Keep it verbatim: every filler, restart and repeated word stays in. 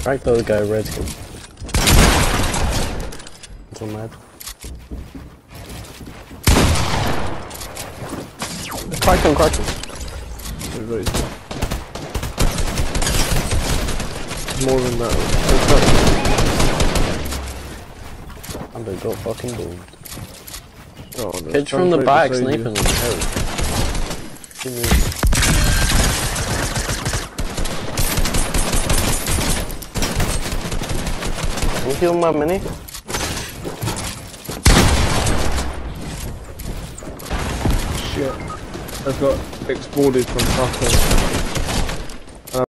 Right though, the guy red skin. So mad. Crack him, crack him. More than that. And they got fucking boom. Oh, kids from the back sniping them. Oh. Can you heal my mini? Shit. I've got exploded from fucking.